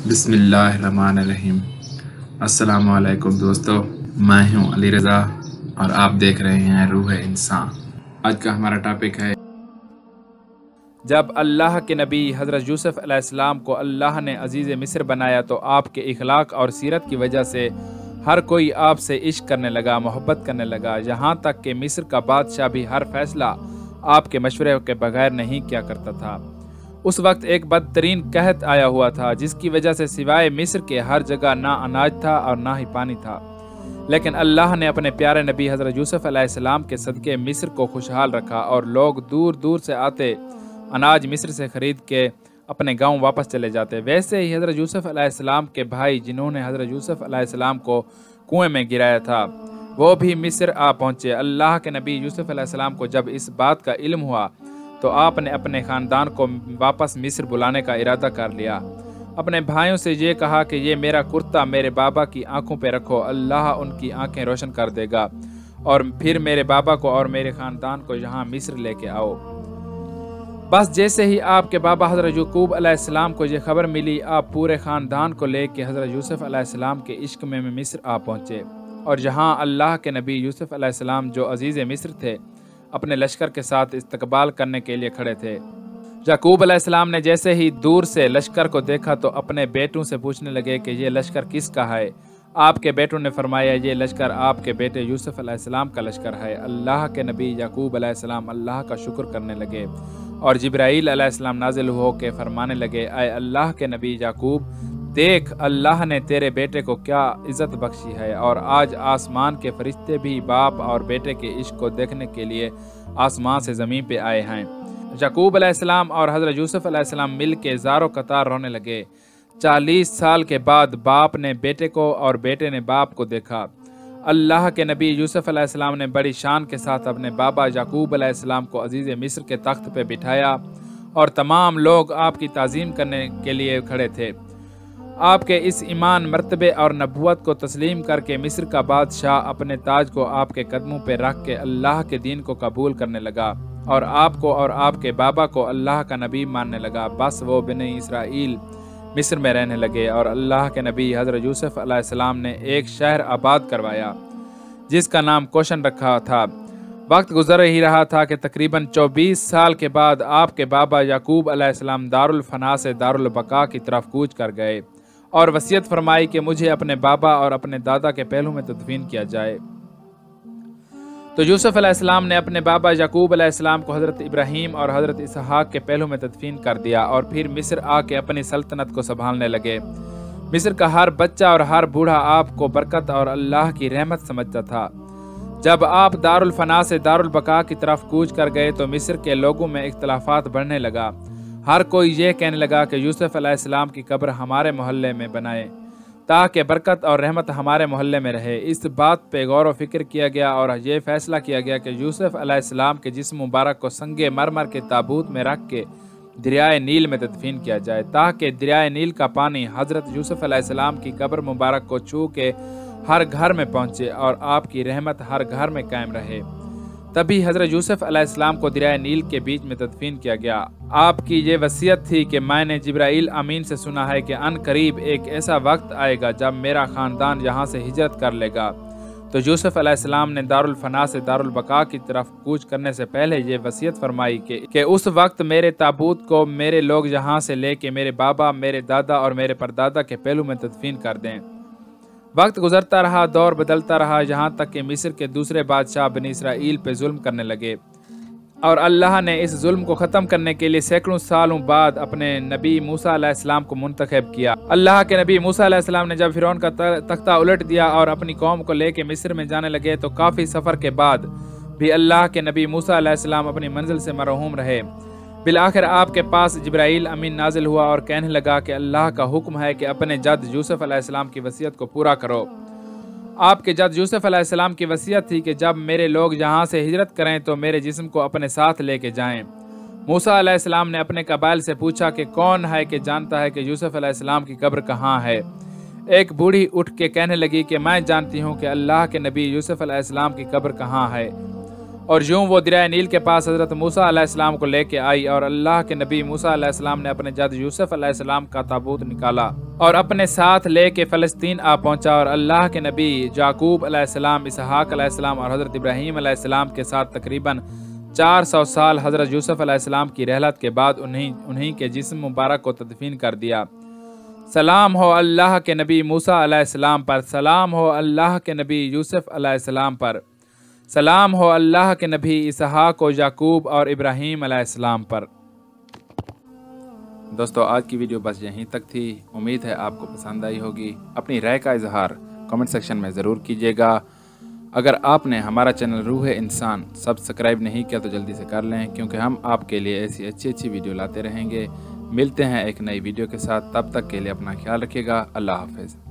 بسم اللہ الرحمن الرحیم۔ السلام علیکم دوستو، میں ہوں علی رضا اور آپ دیکھ رہے ہیں روح انسان۔ آج کا ہمارا ٹاپک ہے جب اللہ کے نبی حضرت یوسف علیہ السلام کو اللہ نے عزیز مصر بنایا تو آپ کے اخلاق اور سیرت کی وجہ سے ہر کوئی آپ سے عشق کرنے لگا، محبت کرنے لگا، یہاں تک کہ مصر کا بادشاہ بھی ہر فیصلہ آپ کے مشورے کے بغیر نہیں کیا کرتا تھا۔ اس وقت ایک بدترین قحط آیا ہوا تھا جس کی وجہ سے سوائے مصر کے ہر جگہ نہ اناج تھا اور نہ ہی پانی تھا، لیکن اللہ نے اپنے پیارے نبی حضرت یوسف علیہ السلام کے صدقے مصر کو خوشحال رکھا اور لوگ دور دور سے آتے اناج مصر سے خرید کے اپنے گاؤں واپس چلے جاتے۔ ویسے ہی حضرت یوسف علیہ السلام کے بھائی جنہوں نے حضرت یوسف علیہ السلام کو کنویں میں گرایا تھا وہ بھی مصر آ پہنچے۔ اللہ کے نبی یوسف علیہ السلام کو جب اس بات کا علم ہوا تو آپ نے اپنے خاندان کو واپس مصر بلانے کا ارادہ کر لیا۔ اپنے بھائیوں سے یہ کہا کہ یہ میرا کرتا میرے بابا کی آنکھوں پہ رکھو، اللہ ان کی آنکھیں روشن کر دے گا، اور پھر میرے بابا کو اور میرے خاندان کو یہاں مصر لے کے آؤ۔ بس جیسے ہی آپ کے بابا حضرت یعقوب علیہ السلام کو یہ خبر ملی، آپ پورے خاندان کو لے کے حضرت یوسف علیہ السلام کے عشق میں مصر آ پہنچے، اور یہاں اللہ کے نبی یوسف علیہ السلام جو عزیز مصر تھے اپنے لشکر کے ساتھ استقبال کرنے کے لیے کھڑے تھے۔ یعقوب علیہ السلام نے جیسے ہی دور سے لشکر کو دیکھا تو اپنے بیٹوں سے پوچھنے لگے کہ یہ لشکر کس کا ہے؟ آپ کے بیٹوں نے فرمایا یہ لشکر آپ کے بیٹے یوسف علیہ السلام کا لشکر ہے۔ اللہ کے نبی یعقوب علیہ السلام اللہ کا شکر کرنے لگے اور جبرائیل علیہ السلام نازل ہو کے فرمانے لگے، اے اللہ کے نبی یعقوب، دیکھ اللہ نے تیرے بیٹے کو کیا عزت بخشی ہے، اور آج آسمان کے فرشتے بھی باپ اور بیٹے کے عشق کو دیکھنے کے لیے آسمان سے زمین پہ آئے ہیں۔ یعقوب علیہ السلام اور حضرت یوسف علیہ السلام مل کے زاروں قطار رونے لگے۔ 40 سال کے بعد باپ نے بیٹے کو اور بیٹے نے باپ کو دیکھا۔ اللہ کے نبی یوسف علیہ السلام نے بڑی شان کے ساتھ اپنے بابا یعقوب علیہ السلام کو عزیز مصر کے تخت پہ بٹھایا اور تمام لوگ آپ کی تعظیم کرنے کے لیے کھڑے تھے۔ آپ کے اس ایمان، مرتبے اور نبوت کو تسلیم کر کے مصر کا بادشاہ اپنے تاج کو آپ کے قدموں پہ رکھ کے اللہ کے دین کو قبول کرنے لگا اور آپ کو اور آپ کے بابا کو اللہ کا نبی ماننے لگا۔ بس وہ بنی اسرائیل مصر میں رہنے لگے اور اللہ کے نبی حضرت یوسف علیہ السلام نے ایک شہر آباد کروایا جس کا نام کوشن رکھا تھا۔ وقت گزر ہی رہا تھا کہ تقریباً 24 سال کے بعد آپ کے بابا یعقوب علیہ السلام دارالفنا سے دارالبقا کی طرف کوچ کر گئے اور وصیت فرمائی کہ مجھے اپنے بابا اور اپنے دادا کے پہلو میں تدفین کیا جائے۔ تو یوسف علیہ السلام نے اپنے بابا یعقوب علیہ السلام کو حضرت ابراہیم اور حضرت اسحاق کے پہلو میں تدفین کر دیا اور پھر مصر آ کے اپنی سلطنت کو سنبھالنے لگے۔ مصر کا ہر بچہ اور ہر بوڑھا آپ کو برکت اور اللہ کی رحمت سمجھتا تھا۔ جب آپ دارالفنا سے دارالبقا کی طرف کوچ کر گئے تو مصر کے لوگوں میں اختلافات بڑھنے لگا۔ ہر کوئی یہ کہنے لگا کہ یوسف علیہ السلام کی قبر ہمارے محلے میں بنائے تاکہ برکت اور رحمت ہمارے محلے میں رہے۔ اس بات پہ غور و فکر کیا گیا اور یہ فیصلہ کیا گیا کہ یوسف علیہ السلام کے جسم مبارک کو سنگ مرمر کے تابوت میں رکھ کے دریائے نیل میں تدفین کیا جائے تاکہ دریائے نیل کا پانی حضرت یوسف علیہ السلام کی قبر مبارک کو چھو کے ہر گھر میں پہنچے اور آپ کی رحمت ہر گھر میں قائم رہے۔ تبھی حضرت یوسف علیہ السلام کو دریائے نیل کے بیچ میں تدفین کیا گیا۔ آپ کی یہ وصیت تھی کہ میں نے جبرائیل امین سے سنا ہے کہ ان قریب ایک ایسا وقت آئے گا جب میرا خاندان یہاں سے ہجرت کر لے گا۔ تو یوسف علیہ السلام نے دارالفنا سے دارالبقا کی طرف کوچ کرنے سے پہلے یہ وصیت فرمائی کہ اس وقت میرے تابوت کو میرے لوگ یہاں سے لے کے میرے بابا، میرے دادا اور میرے پردادا کے پہلو میں تدفین کر دیں۔ وقت گزرتا رہا، دور بدلتا رہا، یہاں تک کہ مصر کے دوسرے بادشاہ بنی اسرائیل پہ ظلم کرنے لگے اور اللہ نے اس ظلم کو ختم کرنے کے لیے سینکڑوں سالوں بعد اپنے نبی موسیٰ علیہ السلام کو منتخب کیا۔ اللہ کے نبی موسیٰ علیہ السلام نے جب فرعون کا تختہ الٹ دیا اور اپنی قوم کو لے کے مصر میں جانے لگے تو کافی سفر کے بعد بھی اللہ کے نبی موسیٰ علیہ السلام اپنی منزل سے محروم رہے۔ بالآخر آپ کے پاس جبرائیل امین نازل ہوا اور کہنے لگا کہ اللہ کا حکم ہے کہ اپنے جد یوسف علیہ السلام کی وصیت کو پورا کرو۔ آپ کے جد یوسف علیہ السلام کی وصیت تھی کہ جب میرے لوگ یہاں سے ہجرت کریں تو میرے جسم کو اپنے ساتھ لے کے جائیں۔ موسیٰ علیہ السلام نے اپنے قبائل سے پوچھا کہ کون ہے کہ جانتا ہے کہ یوسف علیہ السلام کی قبر کہاں ہے؟ ایک بوڑھی اٹھ کے کہنے لگی کہ میں جانتی ہوں کہ اللہ کے نبی یوسف علیہ السلام کی قبر کہاں ہے، اور یوں وہ دریائے نیل کے پاس حضرت موسیٰ علیہ السلام کو لے کے آئی اور اللہ کے نبی موسیٰ علیہ السلام نے اپنے جد یوسف علیہ السلام کا تابوت نکالا और अपने साथ ले के फ़लस्तीन आ पहुंचा और अल्लाह के नबी याकूब अलैहिस्सलाम, इसहाक अलैहिस्सलाम और हज़रत इब्राहीम अलैहिस्सलाम के साथ तकरीबन 400 साल हज़रत यूसुफ अलैहिस्सलाम की रहलत के बाद उन्हीं के जिस्म मुबारक को तदफीन कर दिया। सलाम हो अल्लाह के नबी मूसा अलैहिस्सलाम पर, सलाम हो अल्लाह के नबी यूसुफ अलैहिस्सलाम पर, सलाम हो अल्लाह के नबी इसहाक व याकूब और इब्राहीम अलैहिस्सलाम पर। दोस्तों, आज की वीडियो बस यहीं तक थी। उम्मीद है आपको पसंद आई होगी। अपनी राय का इजहार कमेंट सेक्शन में ज़रूर कीजिएगा। अगर आपने हमारा चैनल रूह इंसान सब्सक्राइब नहीं किया तो जल्दी से कर लें, क्योंकि हम आपके लिए ऐसी अच्छी वीडियो लाते रहेंगे। मिलते हैं एक नई वीडियो के साथ, तब तक के लिए अपना ख्याल रखिएगा। अल्लाह हाफ़िज़।